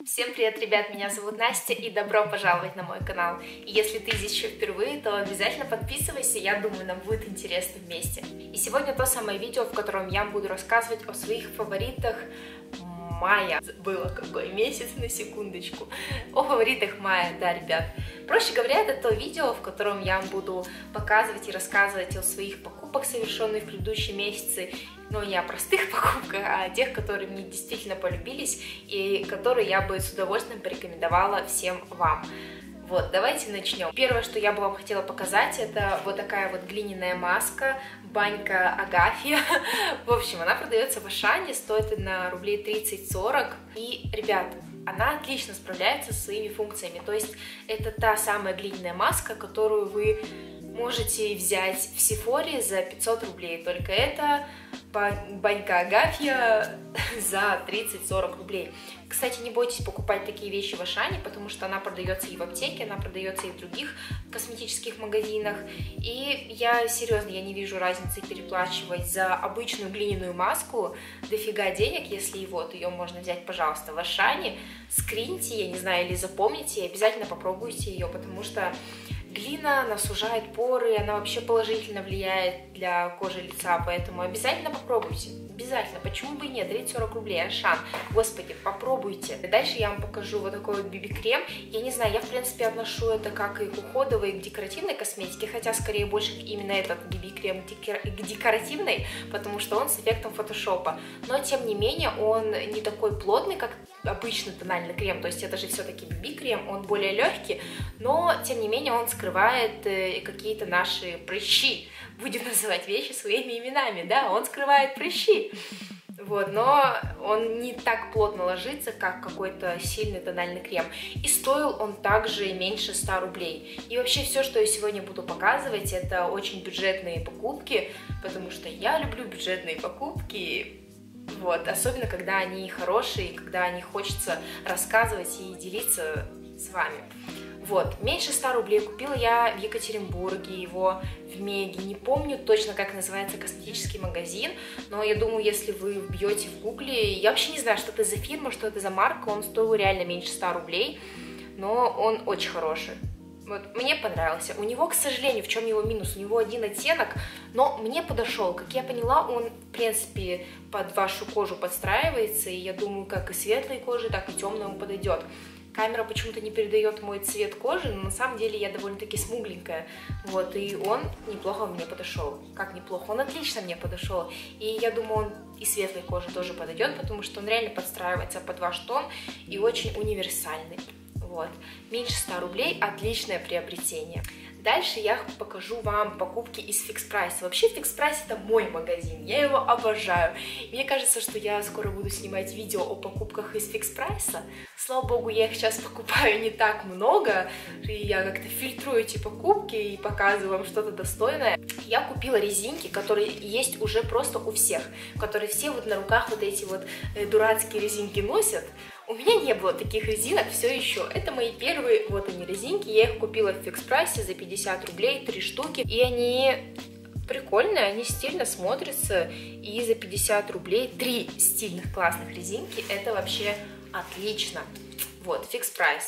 Всем привет, ребят, меня зовут Настя и добро пожаловать на мой канал. И если ты здесь еще впервые, то обязательно подписывайся, я думаю, нам будет интересно вместе. И сегодня то самое видео, в котором я буду рассказывать о своих фаворитах мая. Было какой месяц, на секундочку. О фаворитах мая, да, ребят. Проще говоря, это то видео, в котором я буду показывать и рассказывать о своих покупках, совершенных в предыдущие месяцы. Но не о простых покупках, а о тех, которые мне действительно полюбились и которые я бы с удовольствием порекомендовала всем вам. Вот, давайте начнем. Первое, что я бы вам хотела показать, это вот такая вот глиняная маска, банька Агафья. В общем, она продается в Ашане, стоит на рублей 30-40. И, ребят, она отлично справляется со своими функциями. То есть это та самая глиняная маска, которую вы можете взять в Сефоре за 500 рублей. Только это банька Агафья за 30-40 рублей. Кстати, не бойтесь покупать такие вещи в Ашане, потому что она продается и в аптеке, она продается и в других косметических магазинах. И я серьезно, я не вижу разницы переплачивать за обычную глиняную маску дофига денег, если и вот ее можно взять, пожалуйста, в Ашане. Скриньте, я не знаю, или запомните, и обязательно попробуйте ее, потому что глина, она сужает поры, она вообще положительно влияет для кожи лица, поэтому обязательно попробуйте. Обязательно, почему бы и нет, 30-40 рублей, Ашан, господи, попробуйте. Дальше я вам покажу вот такой вот BB-крем. Я не знаю, я в принципе отношу это как и к уходовой, и к декоративной косметике, хотя скорее больше именно этот BB-крем к декоративной, потому что он с эффектом фотошопа. Но тем не менее он не такой плотный, как обычный тональный крем, то есть это же все-таки BB-крем, он более легкий, но тем не менее он скрывает какие-то наши прыщи, будем называть вещи своими именами, да, он скрывает прыщи, вот, но он не так плотно ложится, как какой-то сильный тональный крем, и стоил он также меньше 100 рублей, и вообще все, что я сегодня буду показывать, это очень бюджетные покупки, потому что я люблю бюджетные покупки. Вот, особенно, когда они хорошие, когда о них хочется рассказывать и делиться с вами. Вот, меньше 100 рублей купила я в Екатеринбурге, его в Меге. Не помню точно, как называется косметический магазин, но я думаю, если вы вбьете в гугле, я вообще не знаю, что это за фирма, что это за марка, он стоил реально меньше 100 рублей, но он очень хороший. Вот, мне понравился. У него, к сожалению, в чем его минус? У него один оттенок, но мне подошел. Как я поняла, он, в принципе, под вашу кожу подстраивается, и я думаю, как и светлой коже, так и темной он подойдет. Камера почему-то не передает мой цвет кожи, но на самом деле я довольно-таки смугленькая. Вот, и он неплохо мне подошел. Как неплохо? Он отлично мне подошел. И я думаю, он и светлой коже тоже подойдет, потому что он реально подстраивается под ваш тон и очень универсальный. Вот. Меньше 100 рублей, отличное приобретение. Дальше я покажу вам покупки из Fix Price. Вообще Fix Price это мой магазин, я его обожаю. Мне кажется, что я скоро буду снимать видео о покупках из Fix Price. Слава богу, я их сейчас покупаю не так много, и я как-то фильтрую эти покупки и показываю вам что-то достойное. Я купила резинки, которые есть уже просто у всех, которые все вот на руках вот эти вот дурацкие резинки носят. У меня не было таких резинок все еще. Это мои первые, вот они резинки. Я их купила в Fix Price за 50 рублей, 3 штуки. И они прикольные, они стильно смотрятся. И за 50 рублей 3 стильных классных резинки. Это вообще отлично. Вот, Fix Price.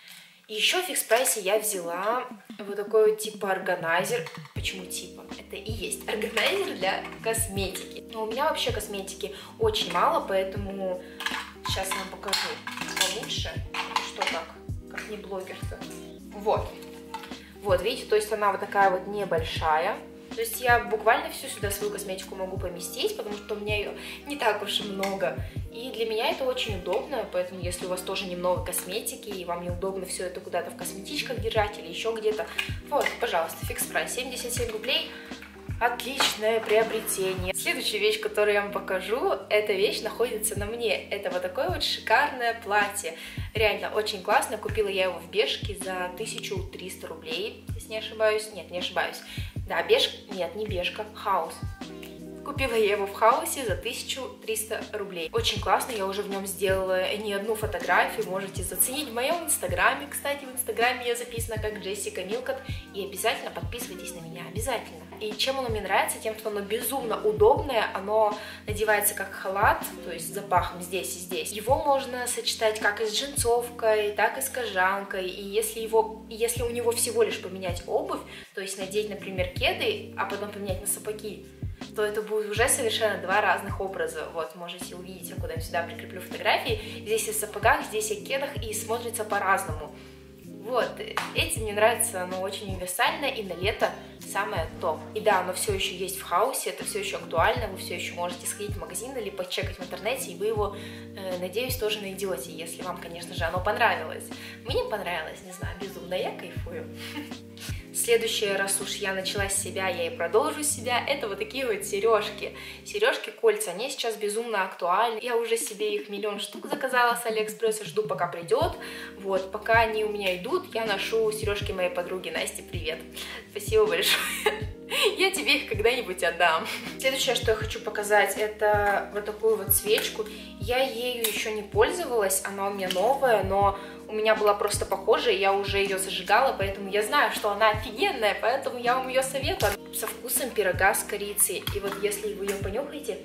И еще в Fix Price я взяла вот такой вот типа органайзер. Почему типа? Это и есть органайзер для косметики. Но у меня вообще косметики очень мало, поэтому сейчас я вам покажу получше. Что как не блогер-то. Вот. Вот, видите, то есть она вот такая вот небольшая. То есть я буквально всю сюда свою косметику могу поместить, потому что у меня ее не так уж и много. И для меня это очень удобно, поэтому если у вас тоже немного косметики, и вам неудобно все это куда-то в косметичках держать или еще где-то, вот, пожалуйста, Fix Price, 77 рублей. Отличное приобретение. Следующая вещь, которую я вам покажу, эта вещь находится на мне. Это вот такое вот шикарное платье. Реально очень классно. Купила я его в Бершке за 1300 рублей, если не ошибаюсь. Нет, не ошибаюсь. Да, Бершка, нет, не Бершка, Хаус. Купила я его в Хаусе за 1300 рублей. Очень классно, я уже в нем сделала не одну фотографию, можете заценить в моем инстаграме. Кстати, в инстаграме я записана как Джессика Милкот, и обязательно подписывайтесь на меня, обязательно. И чем оно мне нравится? Тем, что оно безумно удобное, оно надевается как халат, то есть с запахом здесь и здесь. Его можно сочетать как и с джинсовкой, так и с кожанкой, и если у него всего лишь поменять обувь, то есть надеть, например, кеды, а потом поменять на сапоги, то это будет уже совершенно два разных образа. Вот, можете увидеть, я куда-нибудь сюда прикреплю фотографии. Здесь я в сапогах, здесь я в кедах, и смотрится по-разному. Вот, эти мне нравятся, оно очень универсально, и на лето самое топ. И да, оно все еще есть в Хаусе, это все еще актуально, вы все еще можете сходить в магазин или почекать в интернете, и вы его, надеюсь, тоже найдете, если вам, конечно же, оно понравилось. Мне понравилось, не знаю, безумно, я кайфую. Следующее, раз уж я начала с себя, я и продолжу с себя, это вот такие вот сережки. Сережки-кольца, они сейчас безумно актуальны. Я уже себе их миллион штук заказала с Алиэкспресса, жду, пока придет. Вот, пока они у меня идут, я ношу сережки моей подруги Насти. Привет. Спасибо большое. Я тебе их когда-нибудь отдам. Следующее, что я хочу показать, это вот такую вот свечку. Я ею еще не пользовалась, она у меня новая, но у меня была просто похожая, я уже ее зажигала, поэтому я знаю, что она офигенная, поэтому я вам ее советую. Со вкусом пирога с корицей. И вот если вы ее понюхаете,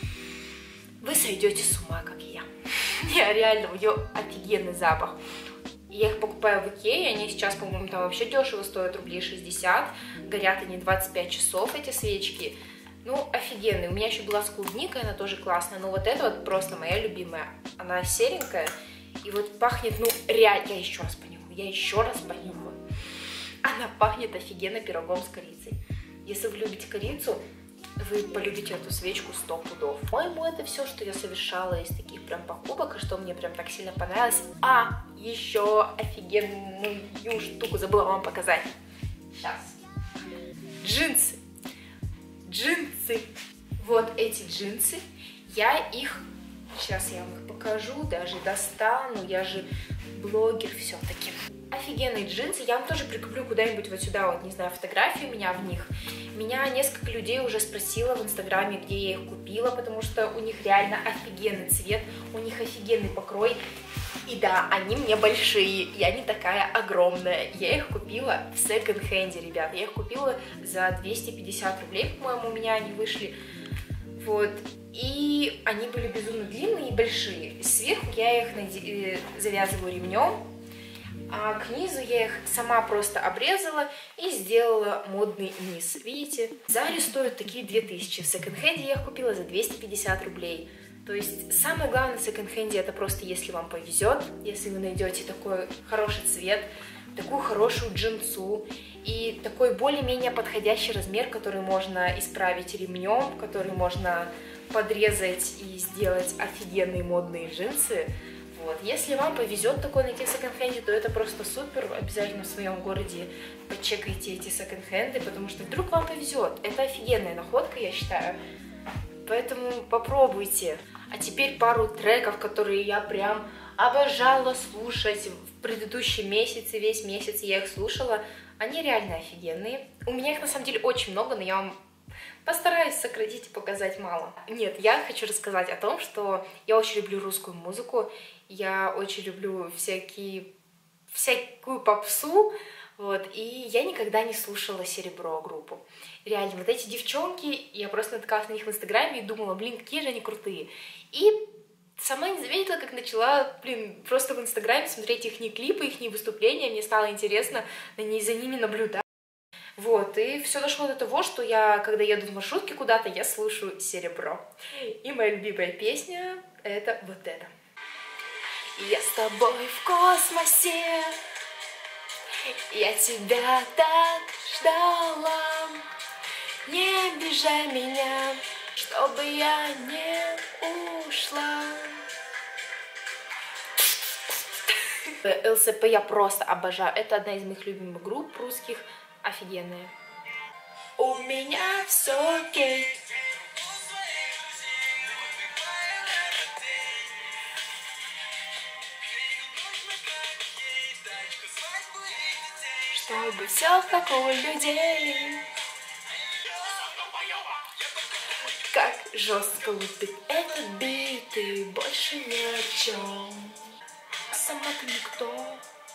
вы сойдете с ума, как и я. Не, реально, у нее офигенный запах. Я их покупаю в Икее, они сейчас, по-моему, там вообще дешево стоят, рублей 60. Горят они 25 часов, эти свечки. Ну, офигенные. У меня еще была с клубникой, она тоже классная. Но вот эта вот просто моя любимая. Она серенькая. И вот пахнет, ну, реально, я еще раз понюхаю. Она пахнет офигенно пирогом с корицей. Если вы любите корицу, вы полюбите эту свечку 100 пудов. По-моему, это все, что я совершала из таких прям покупок, и что мне прям так сильно понравилось. А, еще офигенную штуку забыла вам показать. Сейчас. Джинсы. Вот эти джинсы, сейчас я вам их покажу, даже достану, я же блогер все-таки. Офигенные джинсы, я вам тоже прикреплю куда-нибудь вот сюда, вот, не знаю, фотографию меня в них. Меня несколько людей уже спросило в инстаграме, где я их купила, потому что у них реально офигенный цвет, у них офигенный покрой. И да, они мне большие, я не такая огромная. Я их купила в секонд-хенде, ребят. Я их купила за 250 рублей, по-моему, у меня они вышли. Вот. И они были безумно длинные и большие. Сверху я их завязываю ремнем, а к низу я их сама просто обрезала и сделала модный низ. Видите? В Заре стоят такие 2000. В секонд-хенде я их купила за 250 рублей. То есть самое главное в секонд-хенде это просто, если вам повезет, если вы найдете такой хороший цвет, такую хорошую джинсу и такой более-менее подходящий размер, который можно исправить ремнем, который можно подрезать и сделать офигенные модные джинсы. Вот. Если вам повезет такой найти в секонд-хенде, то это просто супер. Обязательно в своем городе почекайте эти секонд-хенды, потому что вдруг вам повезет. Это офигенная находка, я считаю. Поэтому попробуйте. А теперь пару треков, которые я прям обожала слушать в предыдущие месяцы, весь месяц я их слушала. Они реально офигенные. У меня их на самом деле очень много, но я вам постараюсь сократить и показать мало. Нет, я хочу рассказать о том, что я очень люблю русскую музыку, я очень люблю всякую попсу, вот, и я никогда не слушала Серебро группу. Реально, вот эти девчонки, я просто наткалась на них в инстаграме и думала, блин, какие же они крутые. И сама не заметила, как начала, просто в инстаграме смотреть их клипы, их выступления, мне стало интересно за ними наблюдать. Вот, и все дошло до того, что я, когда еду в маршрутке куда-то, я слушаю Серебро. И моя любимая песня — это вот эта. Я с тобой в космосе, я тебя так ждала, не обижай меня, чтобы я не ушла. ЛСП я просто обожаю, это одна из моих любимых групп русских, офигенная. У меня все окей. Чтобы все как у людей. Жестко лупит этот бит, и больше ни о чем. А сама ты никто.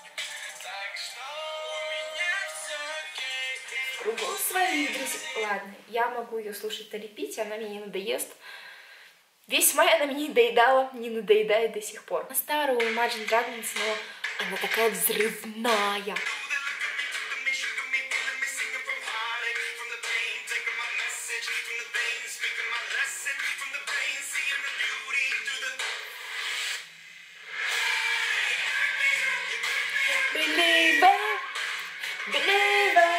Кругом свои друзья. Ладно, я могу ее слушать на репите, она мне не надоест. Весь май она мне не доедала, не надоедает до сих пор. На старую Imagine Dragons, но она такая взрывная. Believer, believer.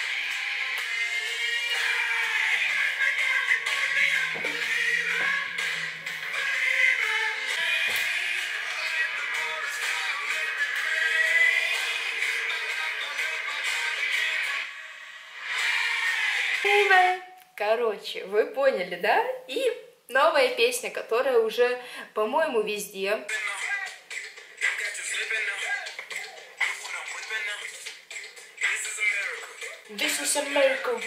Короче, вы поняли, да? И новая песня, которая уже, по-моему, везде. This is a miracle.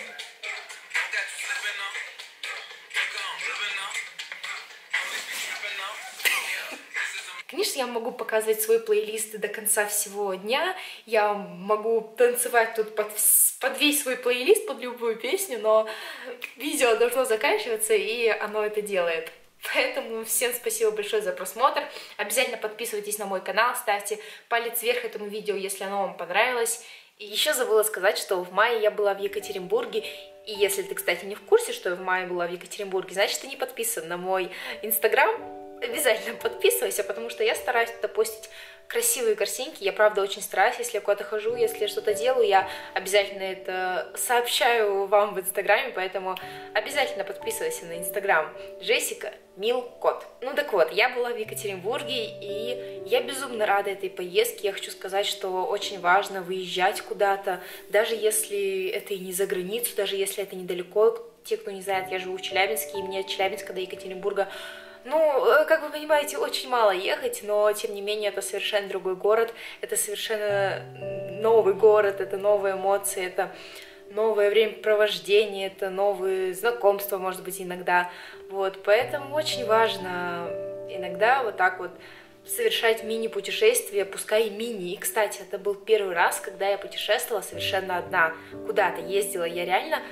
Конечно, я могу показывать свой плейлист до конца всего дня, я могу танцевать тут под весь свой плейлист, под любую песню, но видео должно заканчиваться, и оно это делает. Поэтому всем спасибо большое за просмотр. Обязательно подписывайтесь на мой канал, ставьте палец вверх этому видео, если оно вам понравилось. И еще забыла сказать, что в мае я была в Екатеринбурге. И если ты, кстати, не в курсе, что я в мае была в Екатеринбурге, значит, ты не подписан на мой инстаграм. Обязательно подписывайся, потому что я стараюсь туда постить красивые картинки. Я, правда, очень стараюсь, если я куда-то хожу, если я что-то делаю, я обязательно это сообщаю вам в инстаграме, поэтому обязательно подписывайся на инстаграм Джессика Милкот. Ну так вот, я была в Екатеринбурге, и я безумно рада этой поездке. Я хочу сказать, что очень важно выезжать куда-то, даже если это и не за границу, даже если это недалеко. Те, кто не знает, я живу в Челябинске, и мне от Челябинска до Екатеринбурга, ну, как вы понимаете, очень мало ехать, но, тем не менее, это совершенно другой город, это совершенно новый город, это новые эмоции, это новое времяпровождение, это новые знакомства, может быть, иногда, вот, поэтому очень важно иногда вот так вот совершать мини-путешествия, пускай и мини, и, кстати, это был первый раз, когда я путешествовала совершенно одна, куда-то ездила я реально.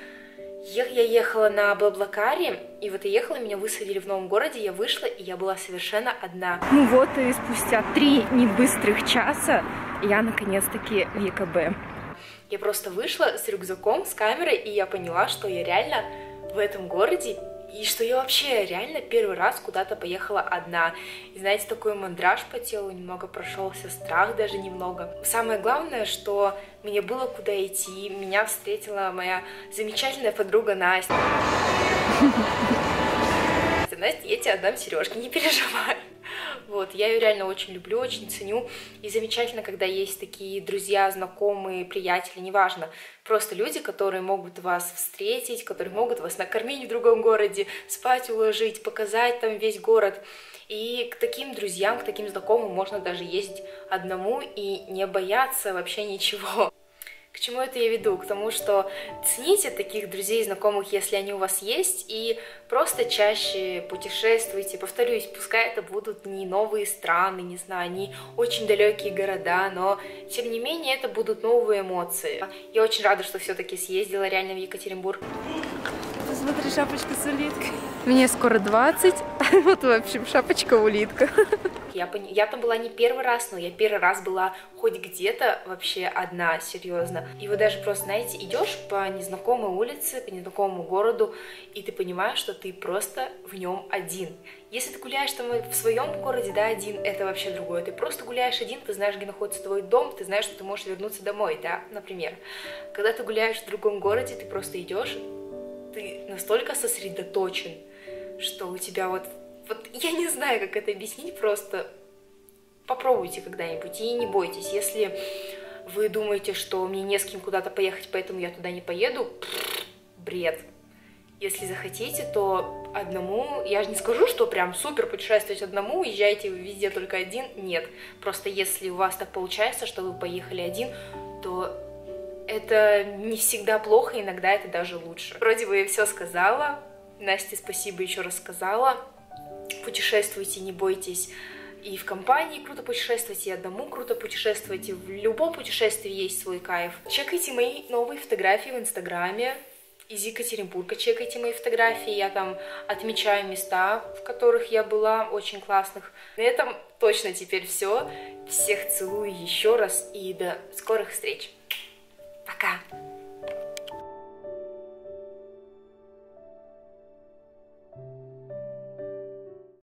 Я ехала на Блаблакаре, и вот я ехала, меня высадили в новом городе, я вышла, и я была совершенно одна. Ну вот, и спустя 3 небыстрых часа я наконец-таки в ЕКБ. Я просто вышла с рюкзаком, с камерой, и я поняла, что я реально в этом городе, и что я вообще реально первый раз куда-то поехала одна. И знаете, такой мандраж по телу, немного прошелся, страх даже немного. Самое главное, что мне было куда идти. Меня встретила моя замечательная подруга Настя. Настя, я тебе отдам сережки, не переживай. Вот, я ее реально очень люблю, очень ценю. И замечательно, когда есть такие друзья, знакомые, приятели, неважно. Просто люди, которые могут вас встретить, которые могут вас накормить в другом городе, спать уложить, показать там весь город. И к таким друзьям, к таким знакомым можно даже ездить одному и не бояться вообще ничего. К чему это я веду? К тому, что цените таких друзей, знакомых, если они у вас есть, и просто чаще путешествуйте. Повторюсь, пускай это будут не новые страны, не знаю, не очень далекие города, но тем не менее это будут новые эмоции. Я очень рада, что все-таки съездила реально в Екатеринбург. Посмотри, шапочка с улиткой. Мне скоро 20, вот, в общем, шапочка-улитка. Я там была не первый раз, но я первый раз была хоть где-то вообще одна, серьезно. И вот даже просто, знаете, идешь по незнакомой улице, по незнакомому городу, и ты понимаешь, что ты просто в нем один. Если ты гуляешь там в своем городе, да, один, это вообще другое. Ты просто гуляешь один, ты знаешь, где находится твой дом, ты знаешь, что ты можешь вернуться домой, да, например. Когда ты гуляешь в другом городе, ты просто идешь, ты настолько сосредоточен, что у тебя вот я не знаю, как это объяснить, просто попробуйте когда-нибудь и не бойтесь. Если вы думаете, что мне не с кем куда-то поехать, поэтому я туда не поеду, бред. Если захотите, то одному, я же не скажу, что прям супер путешествовать одному, езжайте везде только один, нет. Просто если у вас так получается, что вы поехали один, то это не всегда плохо, иногда это даже лучше. Вроде бы я все сказала, Насте спасибо еще раз сказала. Путешествуйте, не бойтесь. И в компании круто путешествуйте, и одному круто путешествуйте. В любом путешествии есть свой кайф. Чекайте мои новые фотографии в Инстаграме. Из Екатеринбурга чекайте мои фотографии. Я там отмечаю места, в которых я была, очень классных. На этом точно теперь все. Всех целую еще раз и до скорых встреч. Пока!